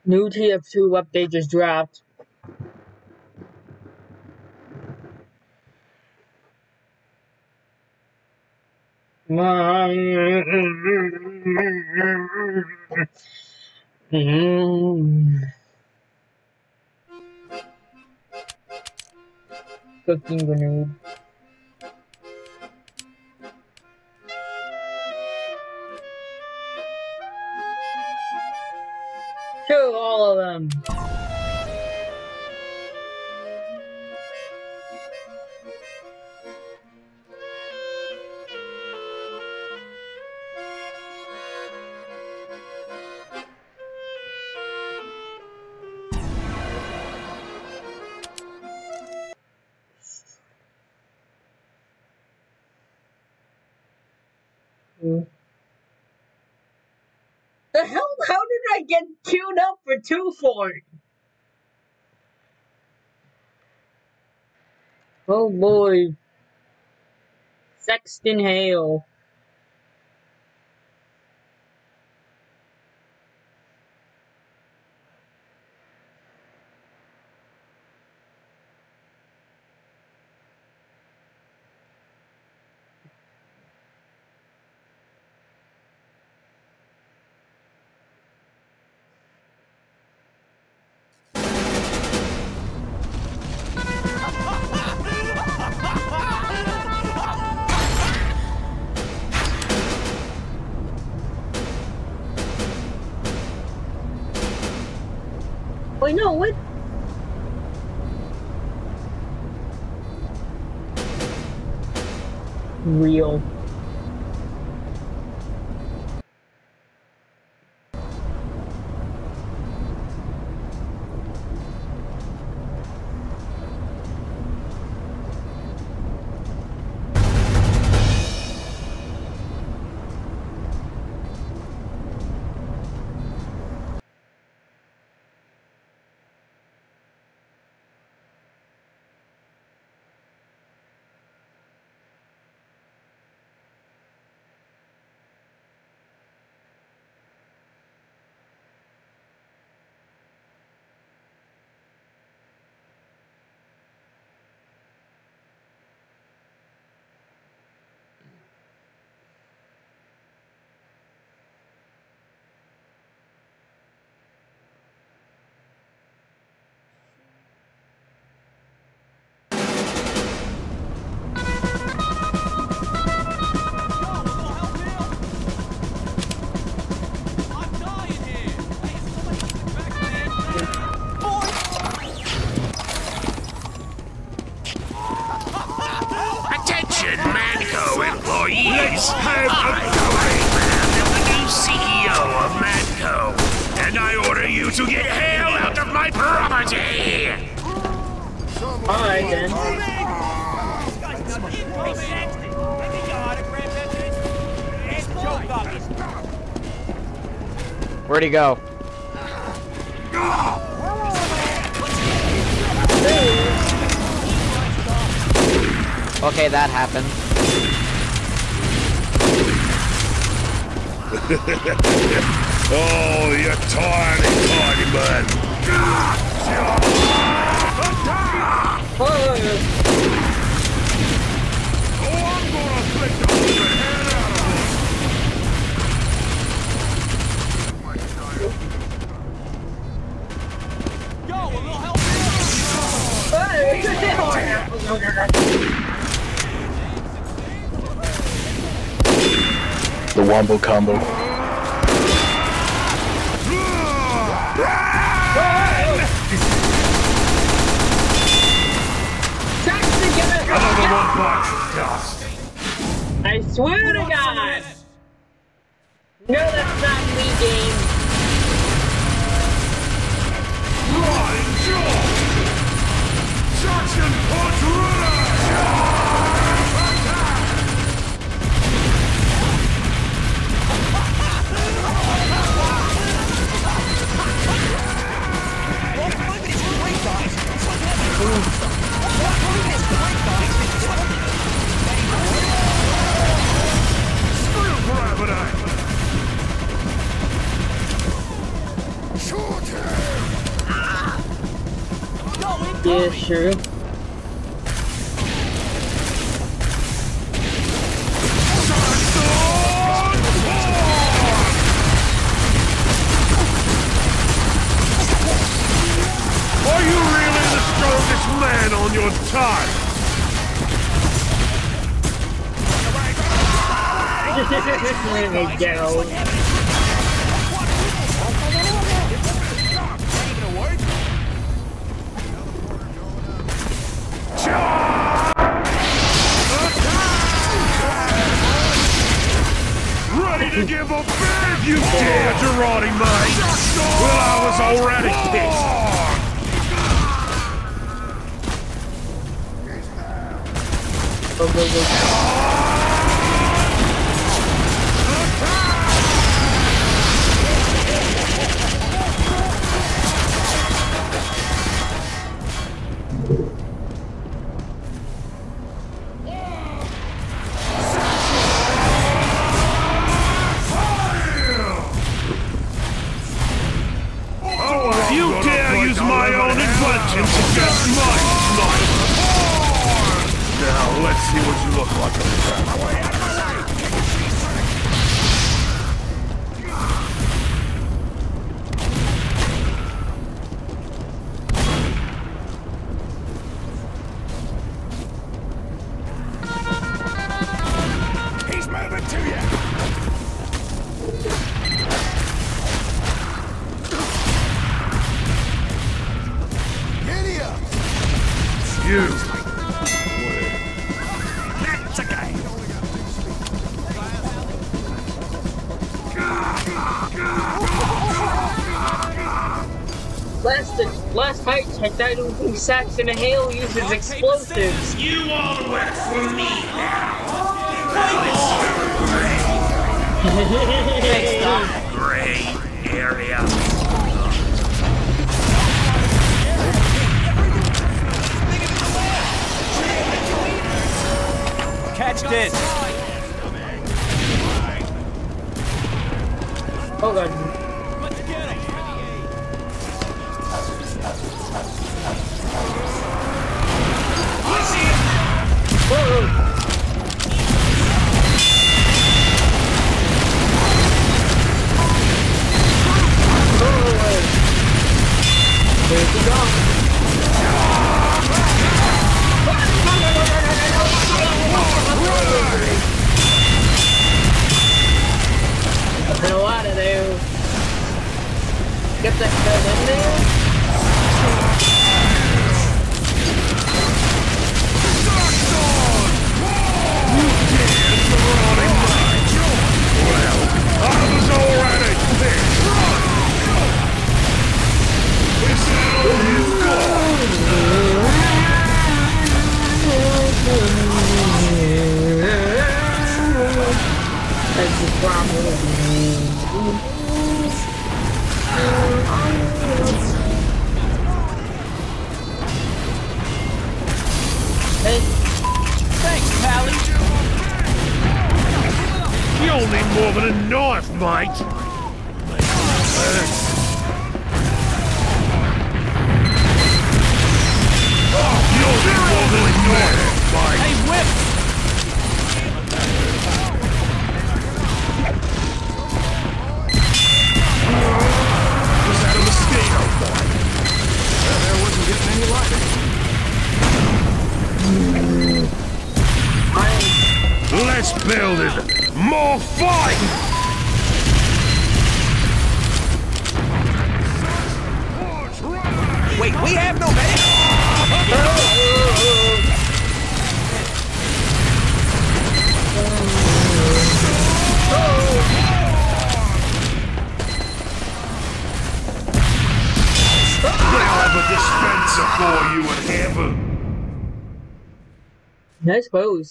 New TF2 update just dropped. Cooking grenade. Kill all of them. The hell? How did I get queued up for 2 Fort? Oh boy. Sexton Hale. Wait, no, what? Real. Employees, I'm the new CEO of Manco, and I order you to get hell out of my property! Alright then. Where'd he go? Okay, that happened. Oh, you tiny man! I'm gonna flick the hell out of him! Yo, a little help The Wombo Combo. Another one bites dust. I swear to God! No, that's not me, game. Flying jaw! Jackson Portruller! Screw gravity! Short Yeah, sure. Are you really the strongest man on your time? There we go. Ready to give up if you dare, Girardi, mate! Well, I was already pissed. Go, go, go. You dare use my own inventions against mine, sniper! Now, let's see what you look like on the ground. He's moving to you! You! That's okay! Last fight checked, I don't think Saxon Hale uses explosives. You all work for me now! Gray area. Catch this! Oh god. Whoa. Where'd he go? Get a lot of those. Get that gun in there. Well, I was already pissed. This all you've That's the problem. Hey. Thanks, Pally! You'll need more than a knife, mate! You'll need more than a knife, mate! Hey, Whip! Was that a mosquito bite? There wasn't getting any lighter. Let's build it! More fight! Wait, we have no medic? They'll have a dispenser for you in heaven! I suppose.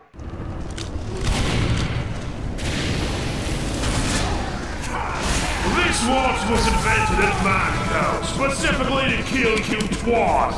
This watch was invented at Manco, specifically to kill you twice!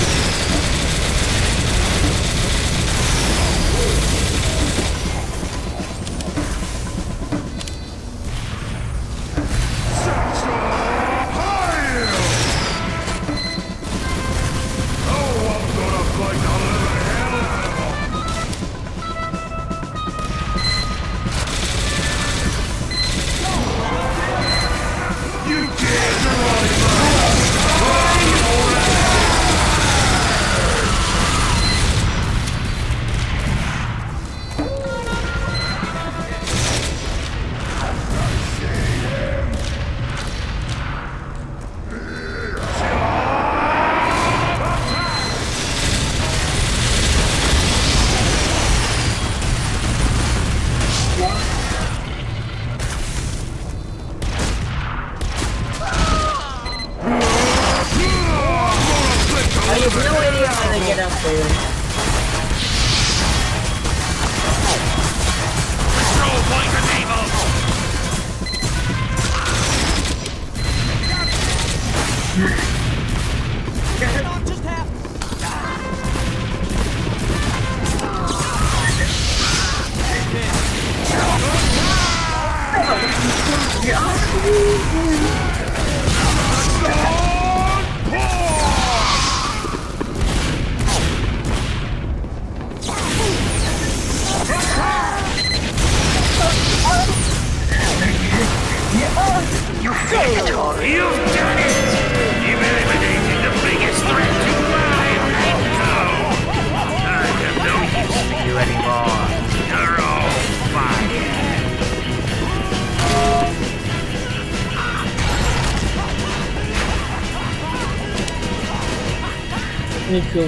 Me too.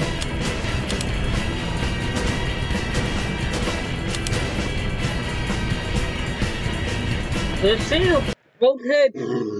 Let's see. Okay.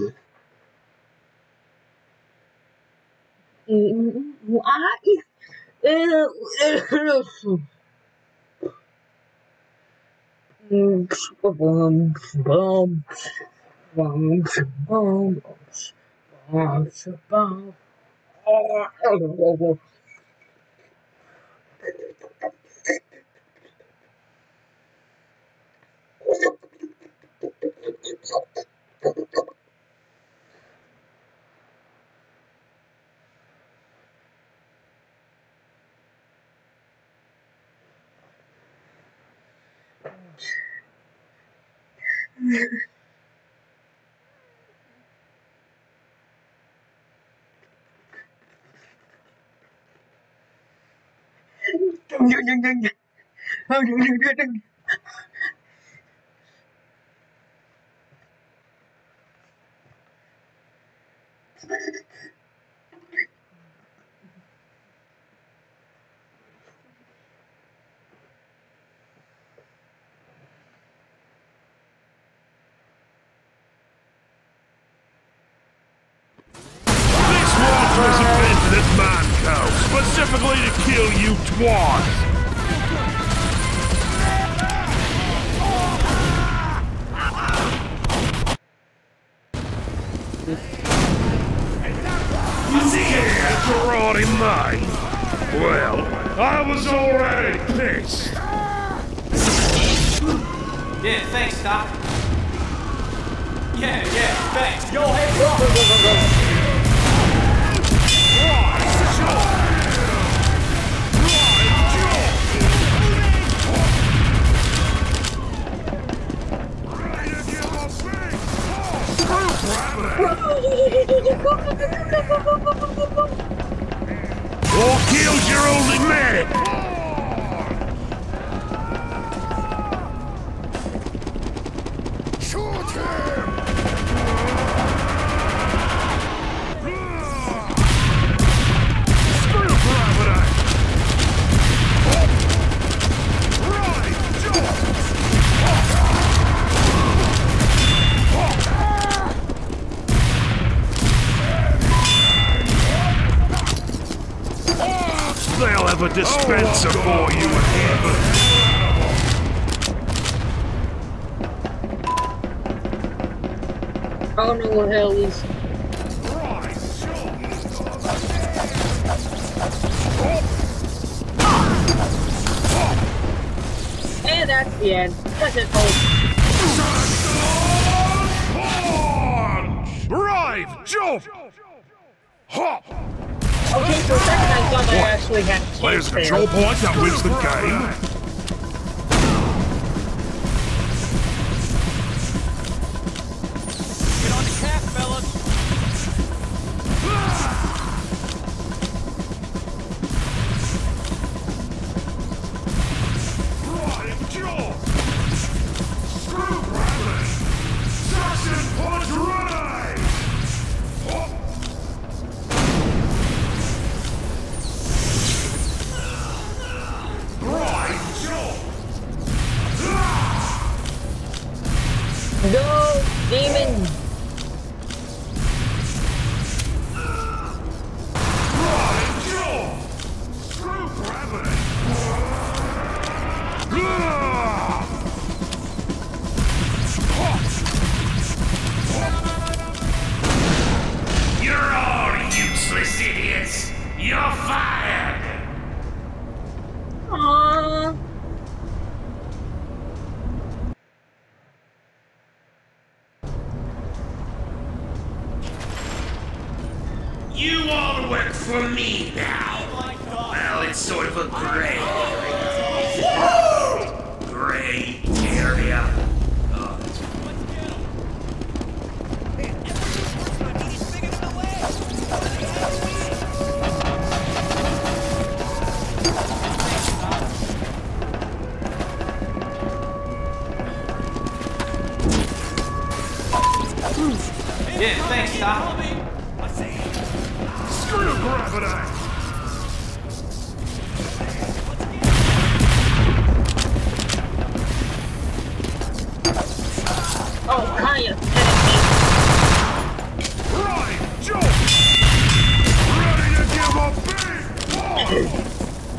Was invented at Manco, specifically to kill you twice. Yeah, karate mine. Well, I was already pissed. Yeah, thanks, Doc. Yeah, thanks. Yo, hey, go. Or kills your only medic! Shoot him! Screw Private Eye! Right, jump! They'll have a dispenser for you in heaven. I don't know what hell is. that's the end. That's it, folks. Drive! Jump! Hop! Okay, for a second I thought I actually had a There's chance a control there. point that wins the game. Get on the cap, fellas. Drive! Jump! Screw gravity! Suction punch right! Hop! Drive! Jump! Go, demon! Drive! Jump! Screw gravity! You're all useless idiots! You're fired! Aww. You all work for me now. Well, it's sort of a gray area. Oh, that's Yeah, thanks, Doc. screw gravity. Oh, Kaya. Right, jump. Ready to give a big one.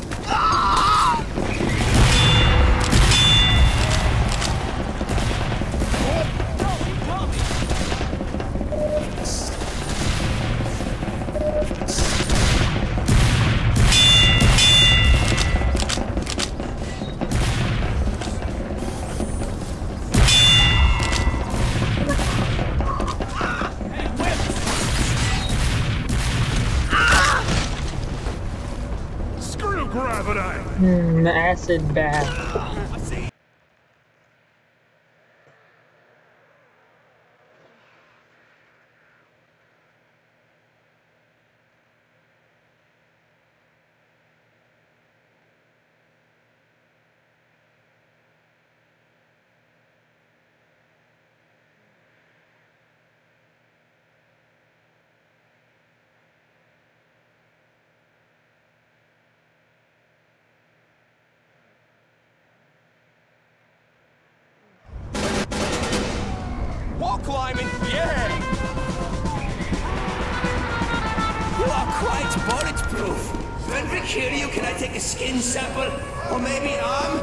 Screw gravity. Acid bath. Wall climbing, yeah! You are quite bulletproof. When we kill you, can I take a skin sample? Or maybe arm?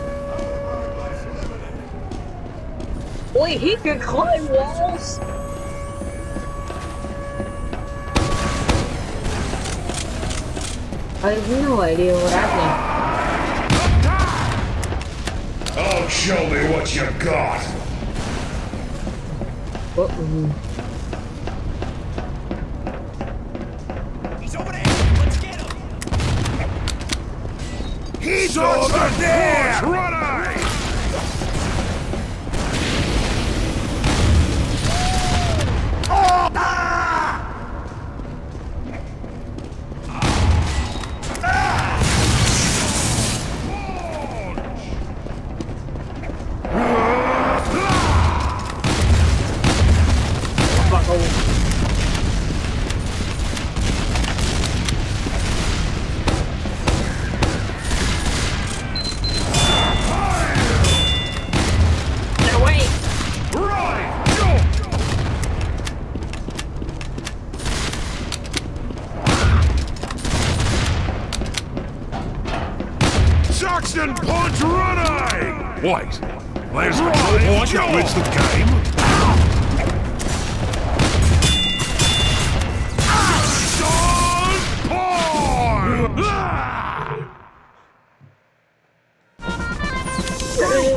Wait, he can climb walls? I have no idea what happened. Oh, show me what you got. Uh-oh. He's over there! Let's get him! He's over there. Right. Get away! Right. Jump. Saxon punch running! Wait, there's a control point that wins the game? Saxon punch!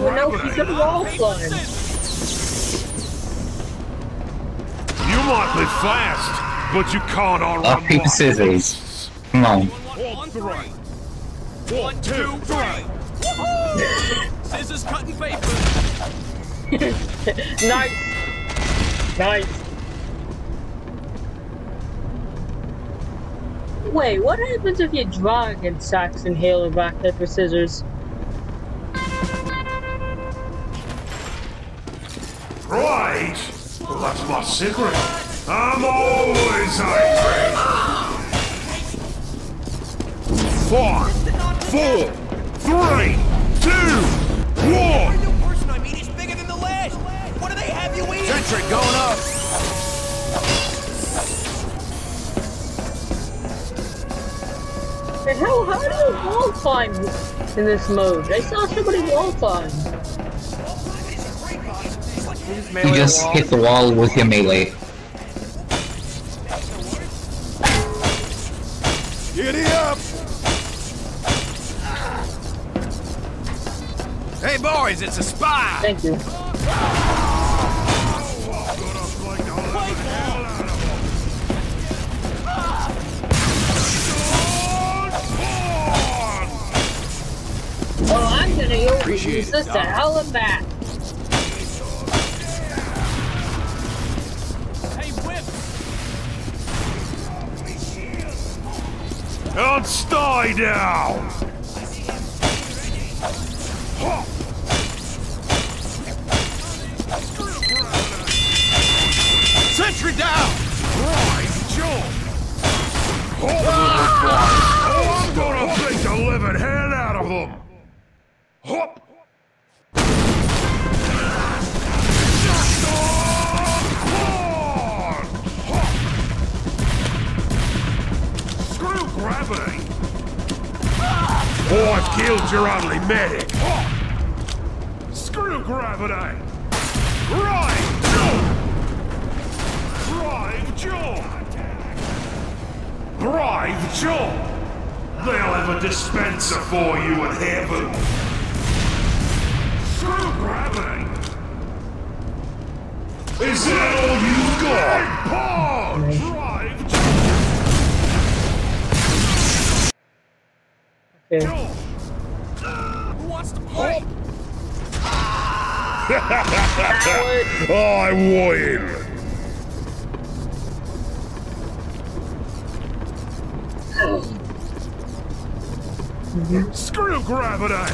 the wall climb. You might be fast, but you can't outrun Rock, paper, scissors. Come on. 1, 3. 1, 2, 3. Scissors, cutting paper. Nice. Nice. Wait, what happens if you draw against Saxon Hail or rock, paper, scissors? Right. Well, that's my secret. I'm always angry. 5, 4, 3, 2, 1. The person I meet is bigger than the last. What do they have you eating? Sentry going up. The hell, how do you wall climb in this mode? I saw somebody wall climb. You just hit the wall with your melee. Giddy up. Hey boys, it's a spy. Thank you. Oh, I'm gonna use this to hell and back. Hey, whip. And stay down. Sentry down. Right, jump. Oh, I'm gonna beat the living hell out of them. Hop. Screw gravity. Oh, I've killed your only medic. Screw gravity. Right, jump. Drive jump! Drive jump! They'll have a dispenser for you in heaven! Screw gravity! Is that all you've got? Paw! Drive Okay. jump! Who wants to play? I win! Screw gravity!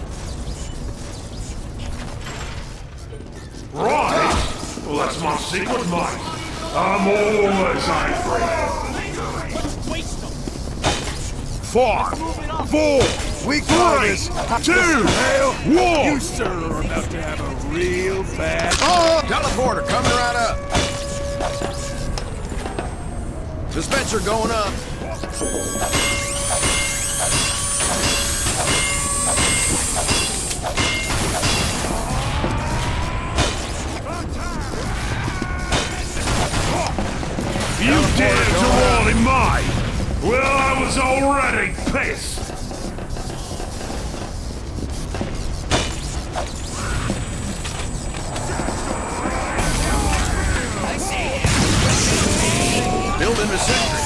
Right! Well, that's my secret, mate. I'm always angry. Waste them. 5, 4, We call 3, this 2, 1. You, sir, are about to have a real bad... Oh! Teleporter coming right up. Dispenser going up. You dared to roll in mine! Well, I was already pissed! Building the sentry.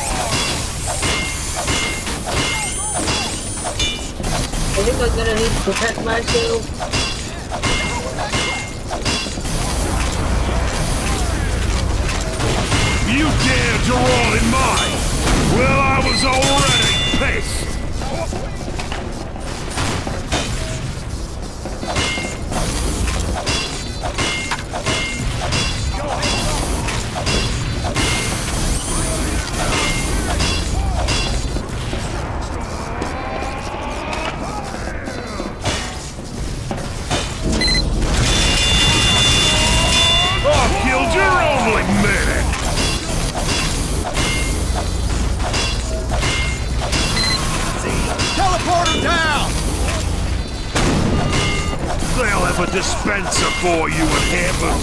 I think I'm gonna need to protect myself. You dared to roll in mine! Well, I was already pissed! I've killed your only medic! Teleporter down. They'll have a dispenser for you in heaven!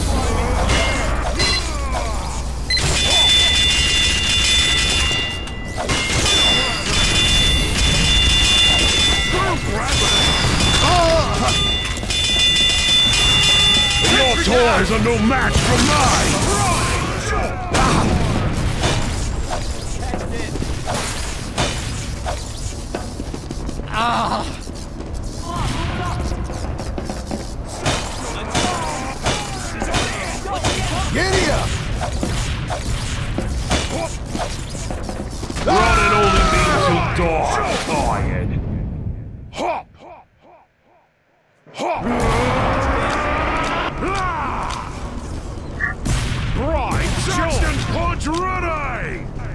Screw gravity! boys are no match for mine! Giddy up! Running only means you die tired. Hop! Hop! Brian Saxton's punch ready!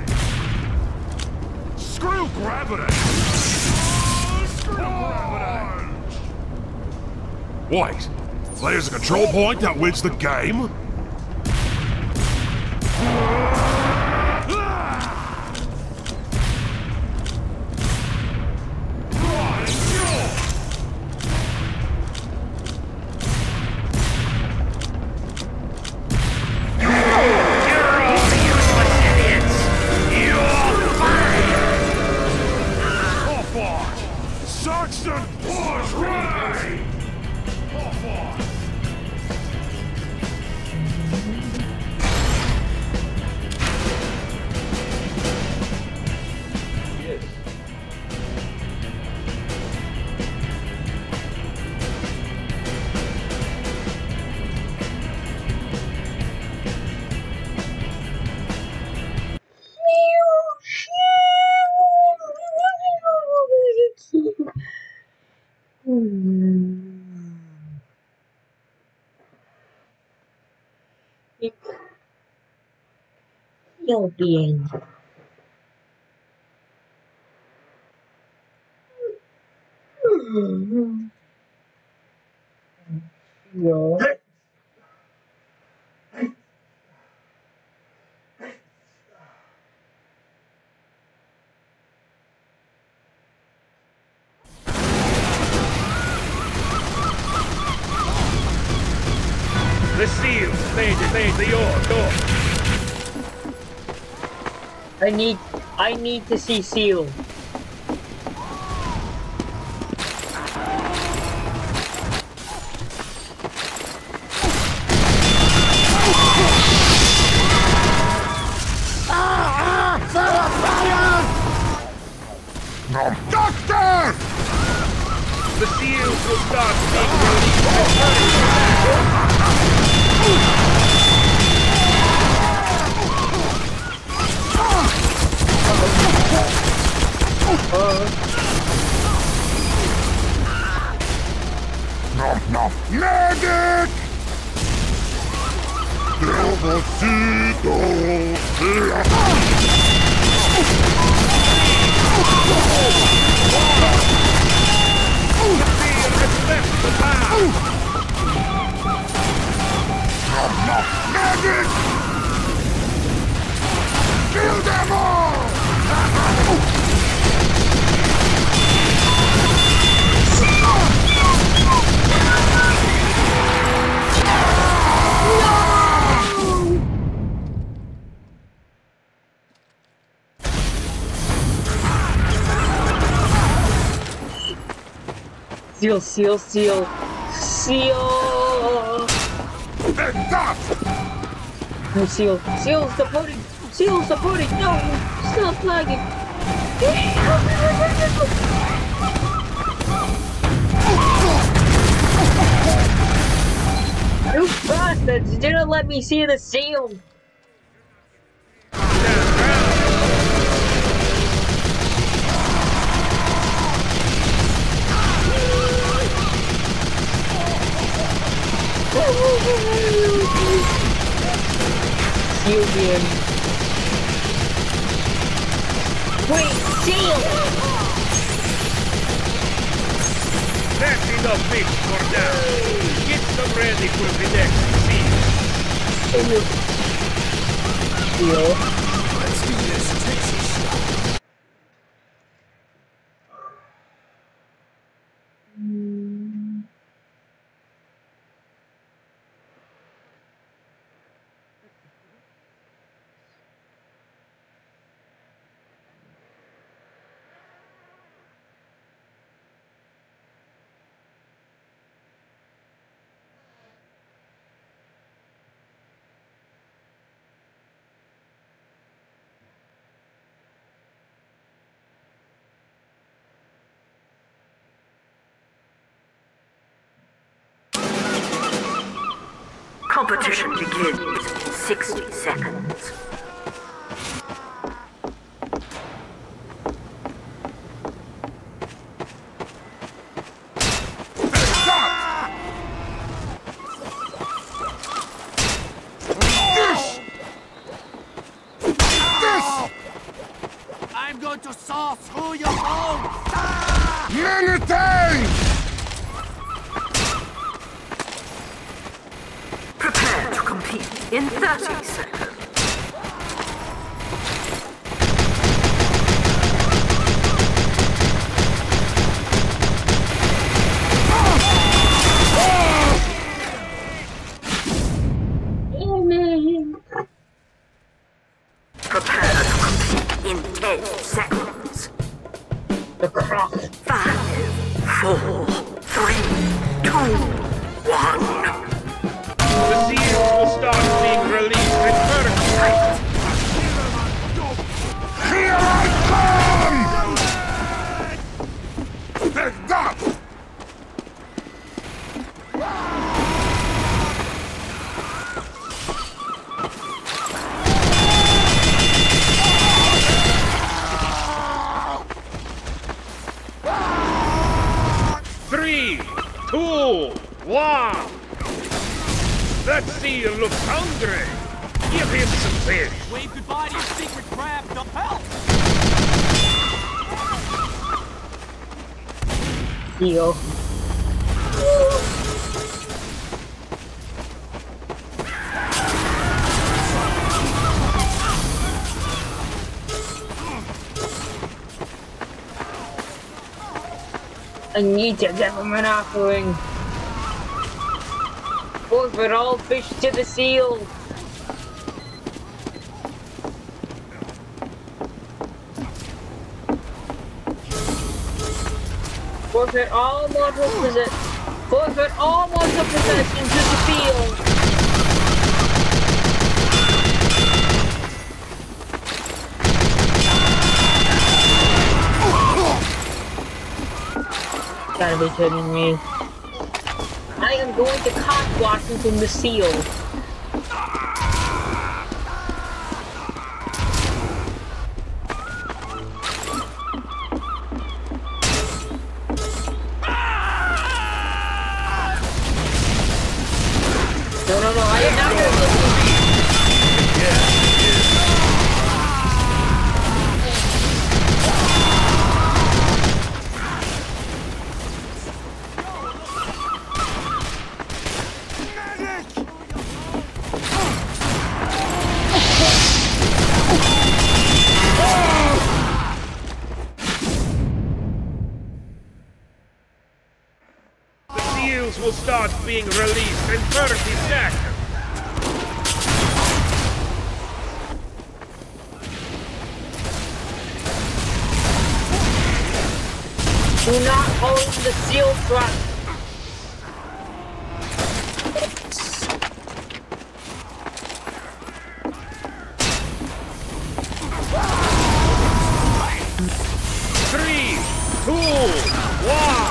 Screw gravity! Screw gravity! Wait, there's a control point that wins the game? Saxton was ready! You'll be in. Yeah. The seal! Lady, door! I need to see Seal. Doctor! The seals will start speaking. Medic! Medic! Kill them all! Seal. No, Seal's supporting. No, stop lagging. You bastards! You didn't let me see the seal. Seal. Wait, Seal! That's enough fish for now. Get them ready for the next scene. Seal. Let's do this Texas style. Competition begins in 60 seconds. I'm going to saw through your bones! Meditate! Prepare to compete in 30 seconds. Prepare to compete in 10 seconds. The croc. 5, 4, 3, 2, 1. The seals will start being released in vertical. Here I come! Picked up! Three, 2, 1. That seal looks hungry. Give him some fish. Wave goodbye to your secret crab, the help! Seal. I need to give him an offering. Forfeit all fish to the seal. Forfeit all mortal possession. Forfeit all mortal possession to the seal. Gotta be kidding me. I am going to cock Washington the seal. No, I am not going to Will start being released in 30 seconds. do not hold the seal trap. Three, 2, 1.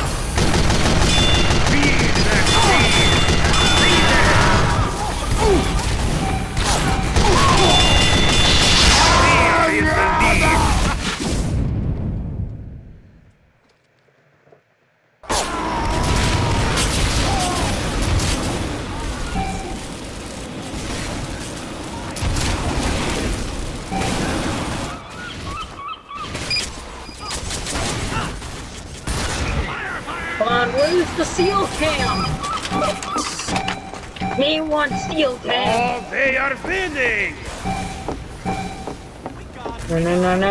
Where's the seal cam? Me want seal cam. Oh, they are winning! No.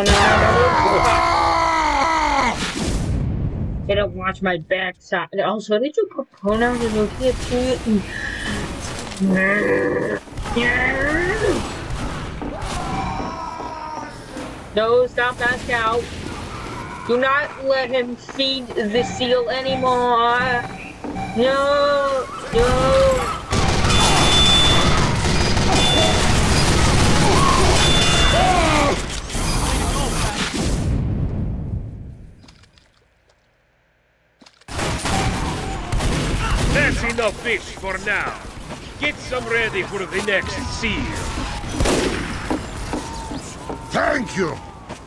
They don't watch my backside. Also, did you put pronouns in your kid too? No, stop that scout. Do not let him feed the seal anymore. No. That's enough fish for now. Get some ready for the next seal. Thank you.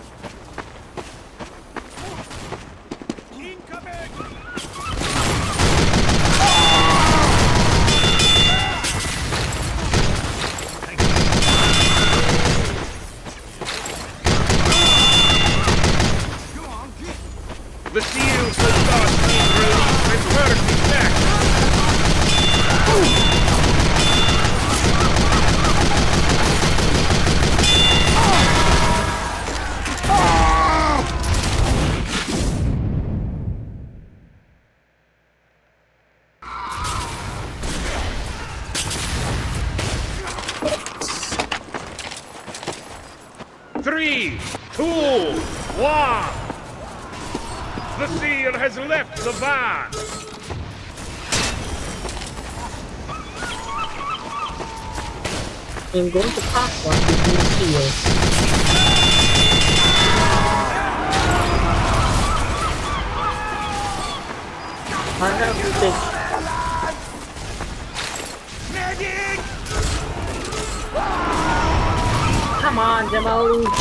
The seals will start being released when Perk is back. Three, two, one. The seal has left the van. I'm going to pop one between the seals. I have this. Come on, Demo.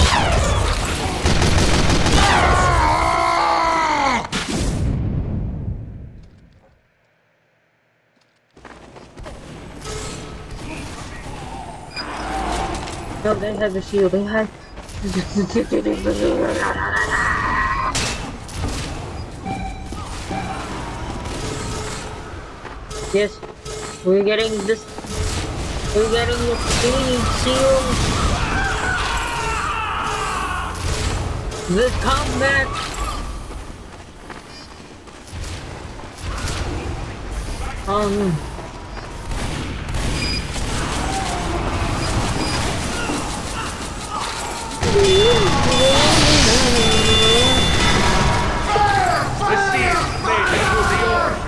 No, they have the shield. They have. Yes, we're getting this. We're getting the shield. The combat. The seal made it to the order.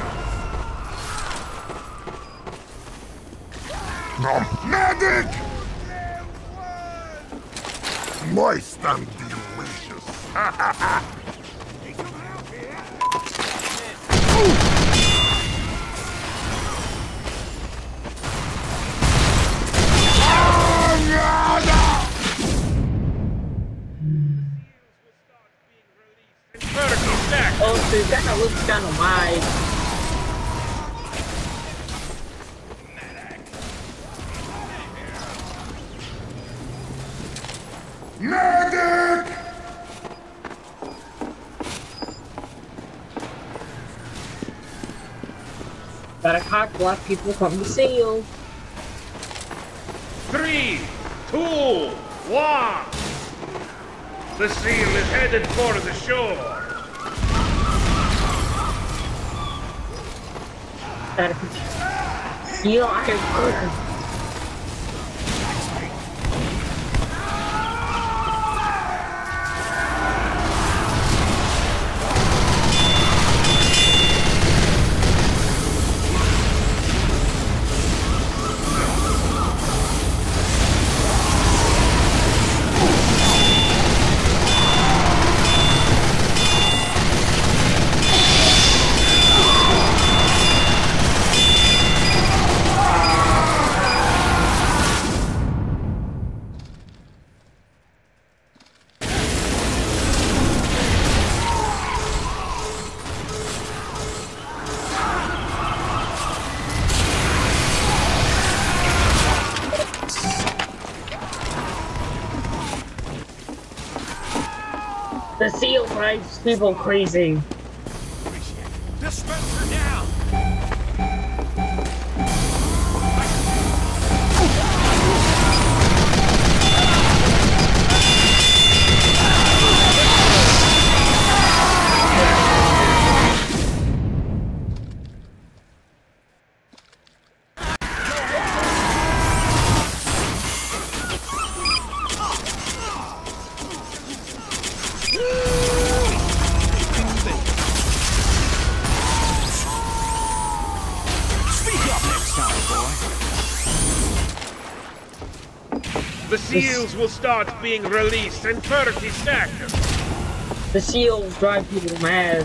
No. Medic! Moist and delicious. Oh, so that looks kind of wide. Medic! Gotta cock block people from the seal. 3, 2, 1. The seal is headed for the shore. Gotta seal iron curtain. The seal drives people crazy. Dispenser down! The seals will start being released and 30 seconds. The seals drive people mad.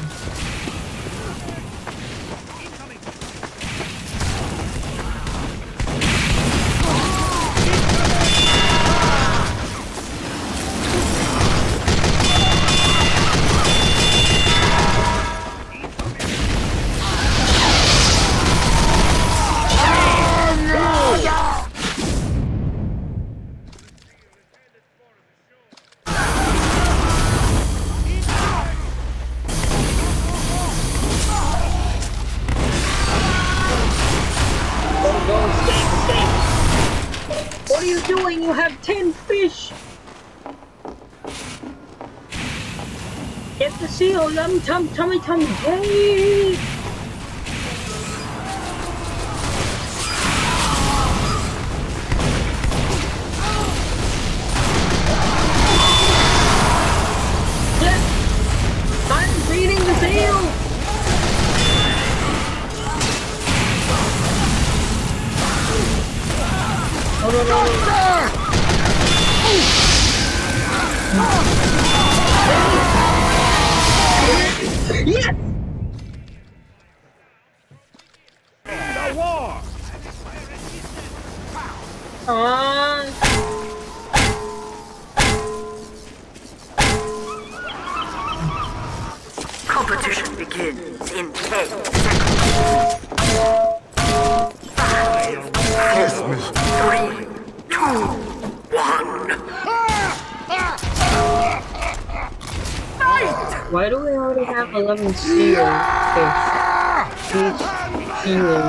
are you doing? You have 10 fish! Get the seal, tummy, hey! Yes! I'm feeding the seal! Oh, no. Yes! The war! Competition begins in 10 seconds. 5, 4, 3, 2, 1. Why do we already have 11 seal fish? Seals.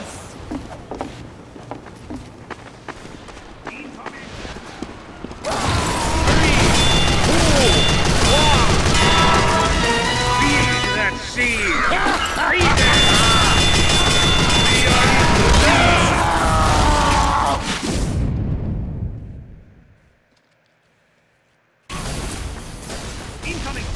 That sea! Incoming!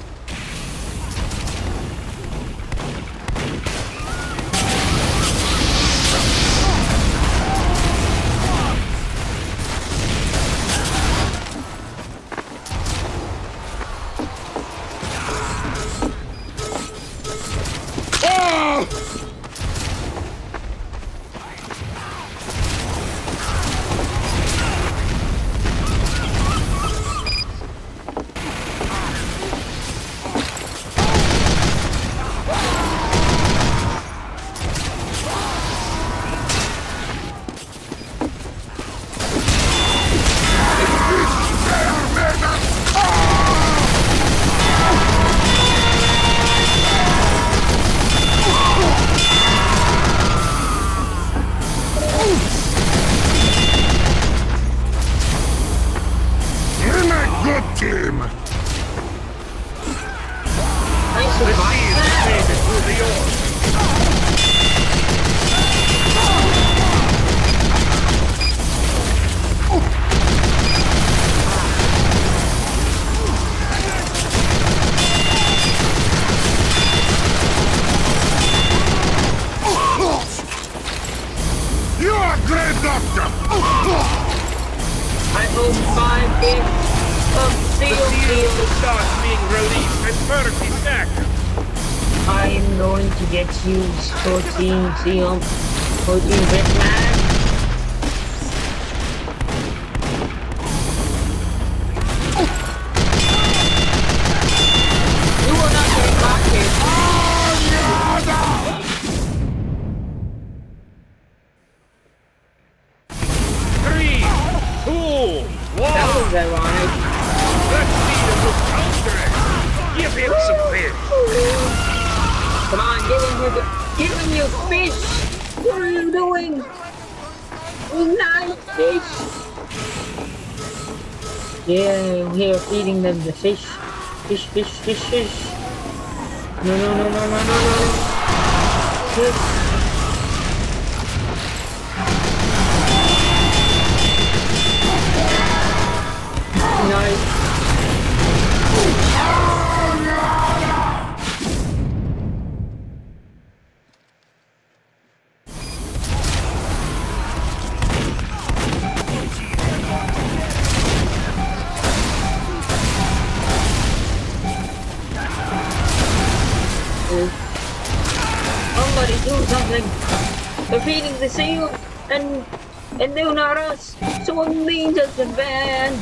Team! I survived that! You are great, Doctor! I own 5 big seal. Start being released and perfectly stacked. I am going to get you 14 seal. 14 bit man. You will not get back here. That was ironic. Let's see the look counteract. Give him some fish. Come on, give him your fish. What are you doing? Nice fish. Yeah, we are feeding them the fish. Fish. No. Fish. Nice. Somebody do something. They're feeding the seal and they're not us. Someone needs us to ban.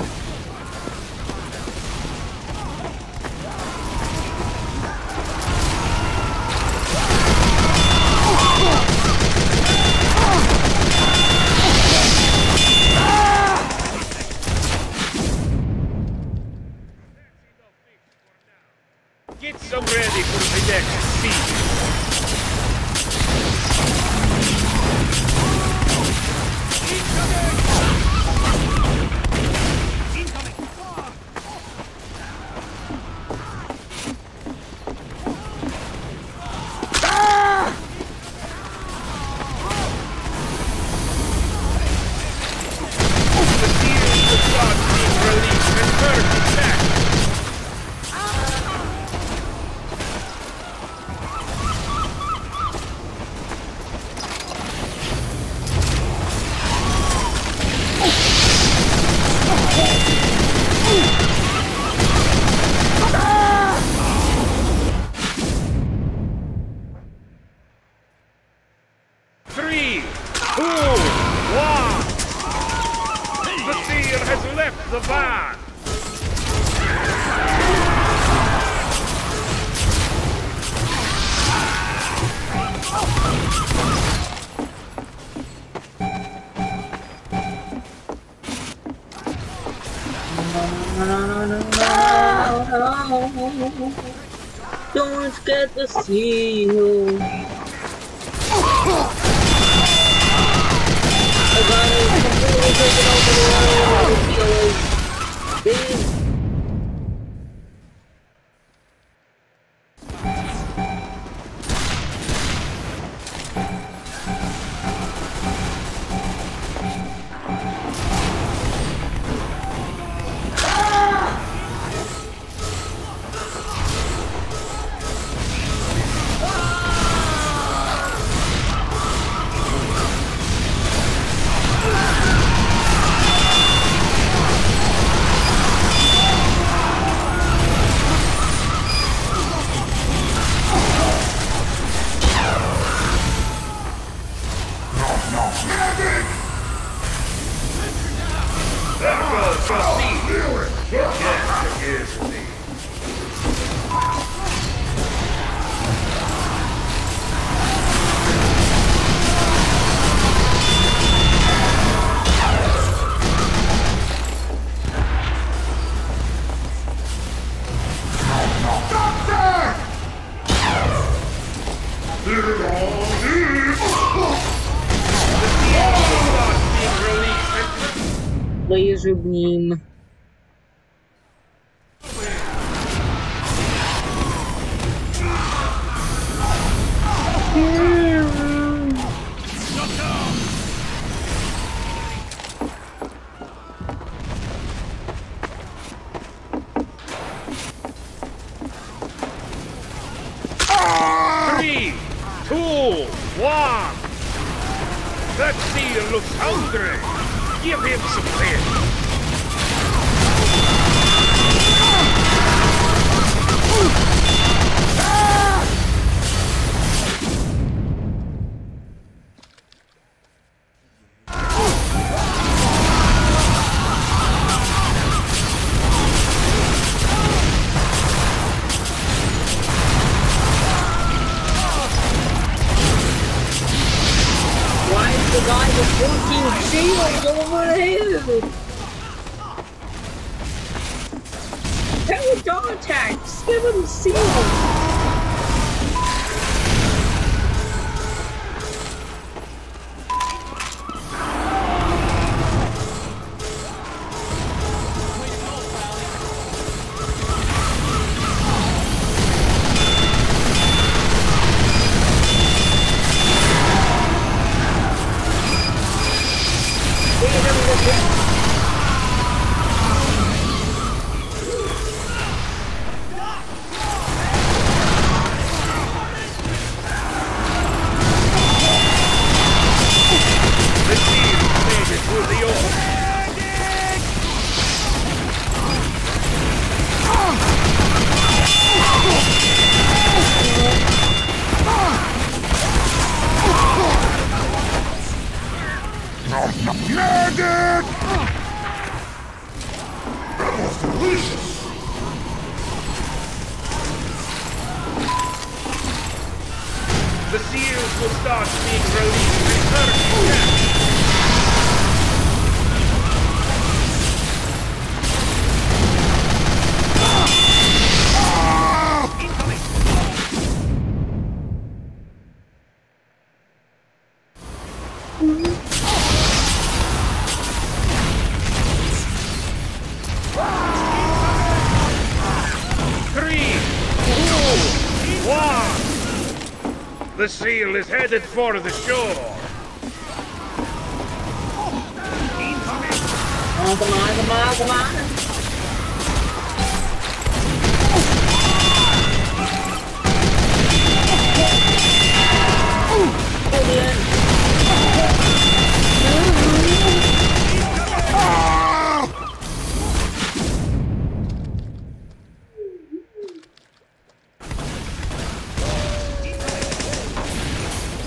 Get some ready for the next season. fun! Don't get the seal. I gotta completely take it over the road. The seal is. Laser beam. Three, two, one. That seal looks hungry. Give him some fish. Why is the guy with 14 shields over here? Power dog attacks! Give him shields! Medic! That was delicious! The seals will start being released in 30 seconds. The seal is headed for the shore. Oh, come on, come on, come on.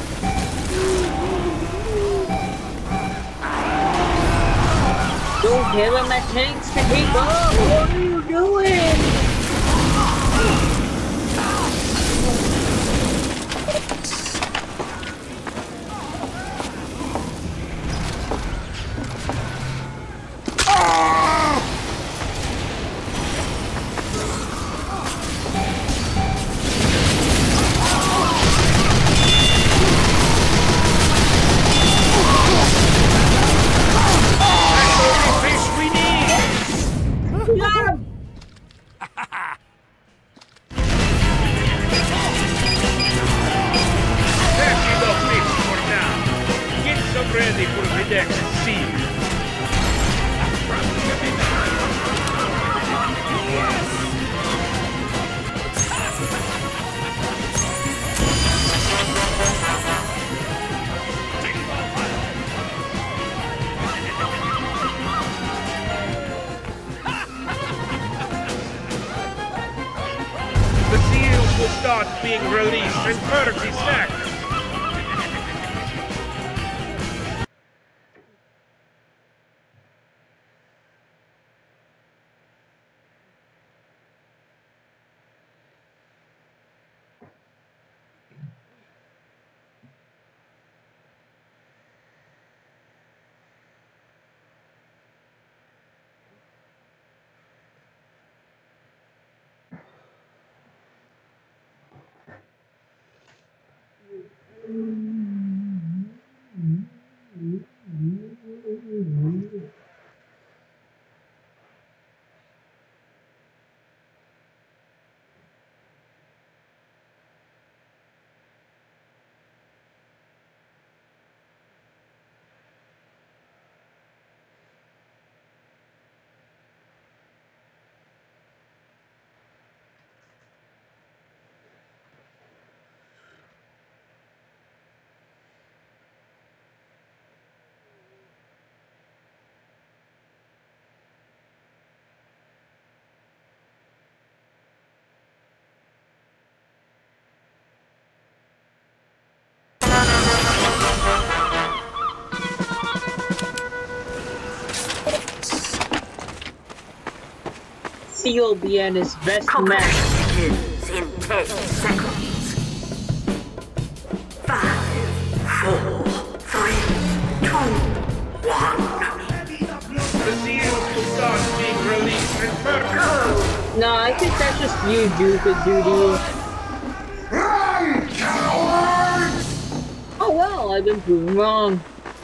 Don't give him a chance to keep up. What are you doing? Ready for the next scene. The seals will start being released and vertically stacked. Seal be at his best match. Begins in 10 seconds. 5, 4, 3, 2, 1. The seals will start being released and vertically. No, I think that's just you, Duty. Run, cowards! Oh well, I've been proven wrong.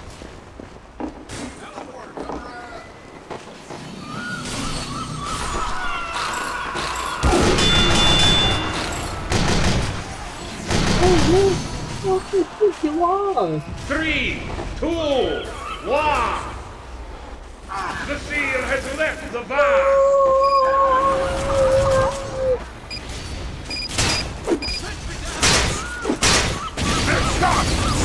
What the fuck you are? 3, 2, 1. The seal has left the bar. Stop!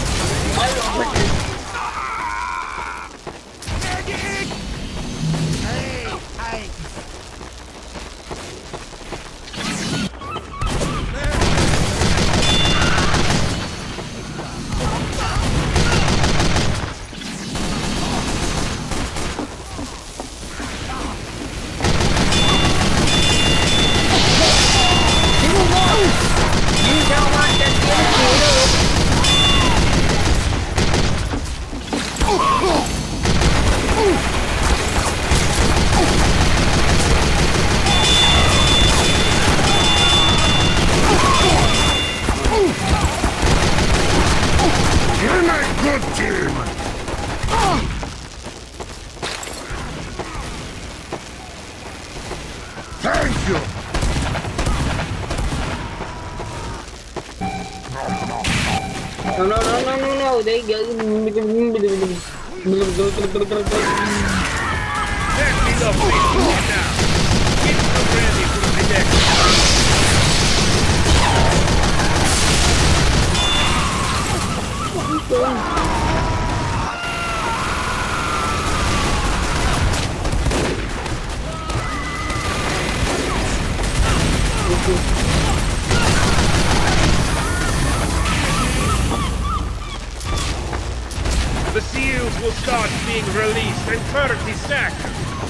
You're not good, team! Thank you! No, they go. Let me know, please, now. Get them ready for the next. The seals will start being released and vertically stacked.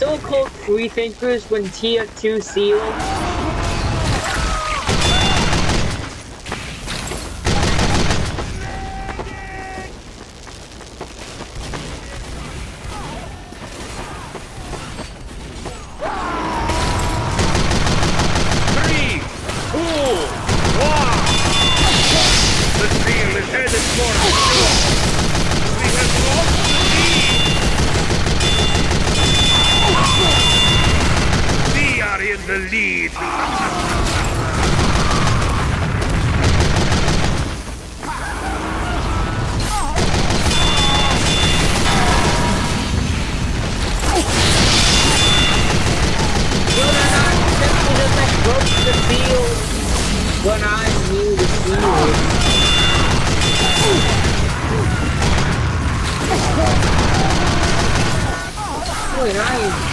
still called freethinkers when tier 2 seal? The lead. When I knew the field. When I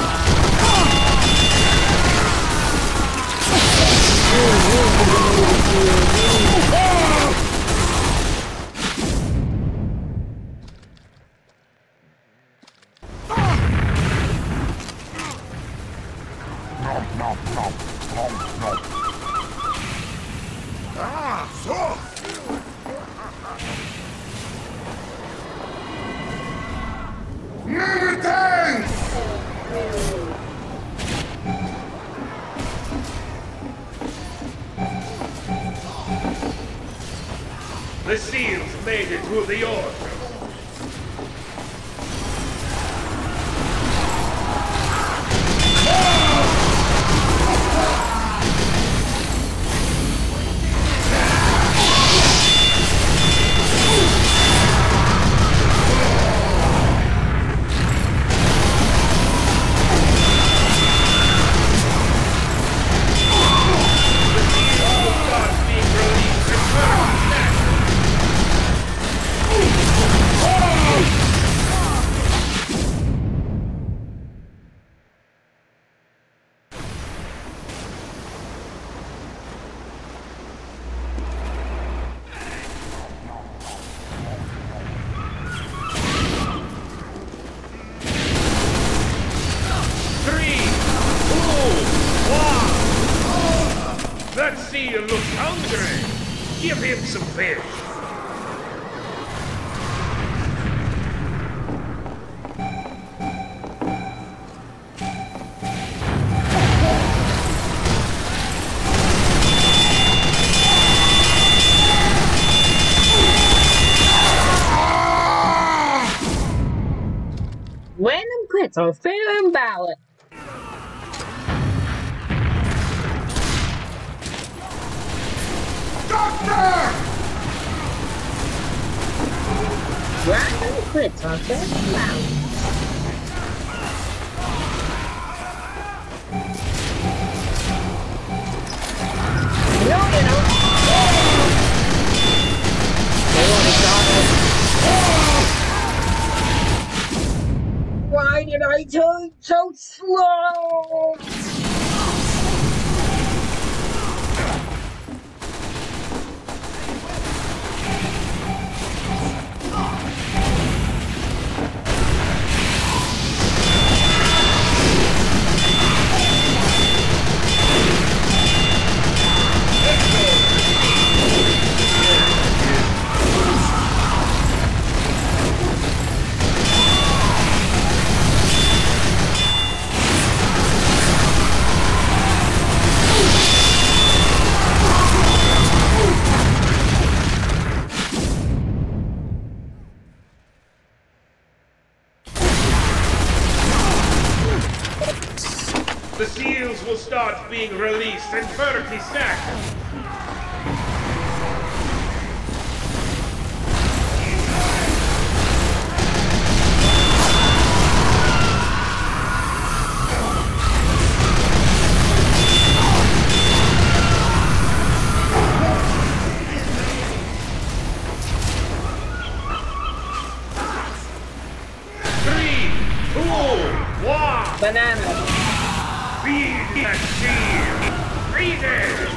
The seals made it to the order. That seal looks hungry. Give him some fish. Random crits are fair and ballot. Random crits are fair and ballot. No, you know. They only got it. Why did I turn so slow? The seals will start being released in 30 seconds. Banana. Feed that seal! Freeze it!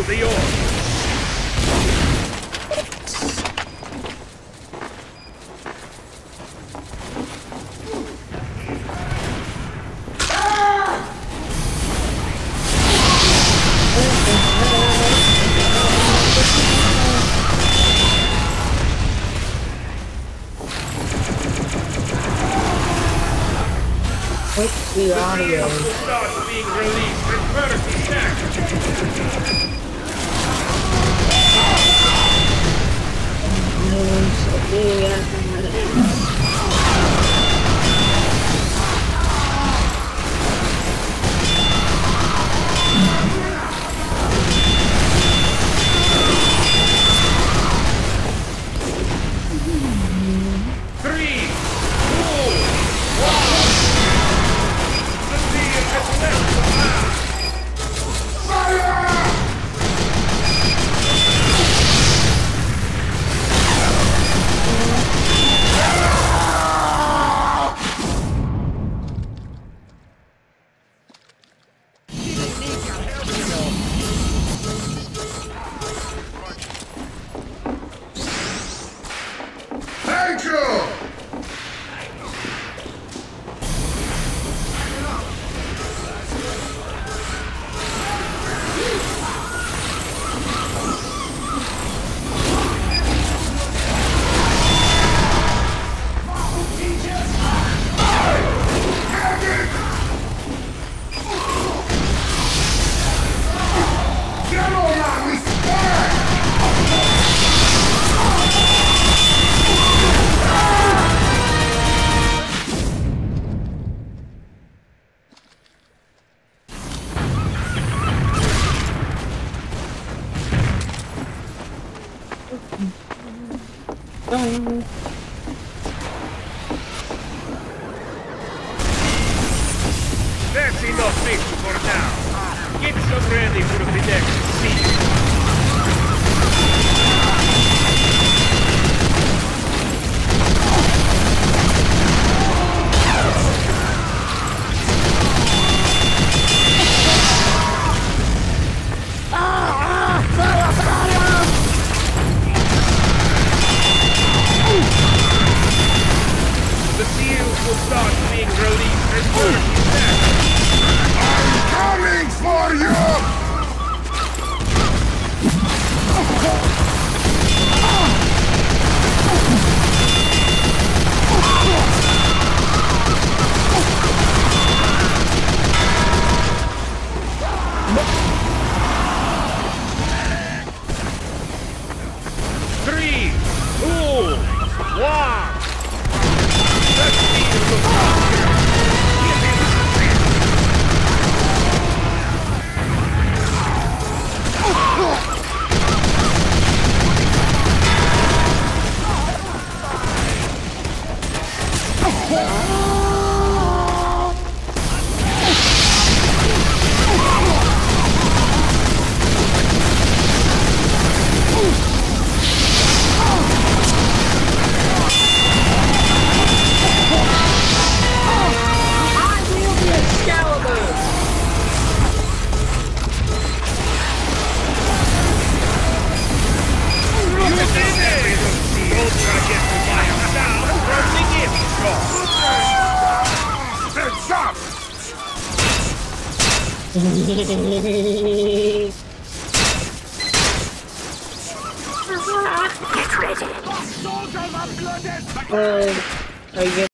will be yours. What's the audio? Start being released. Emergency check. Thank you! That's enough fish for now. Get some ready for the next scene. The seals will start being released as soon as you can. I'm coming for you! Three, two, one. Let's see you look up here. Get ready. I guess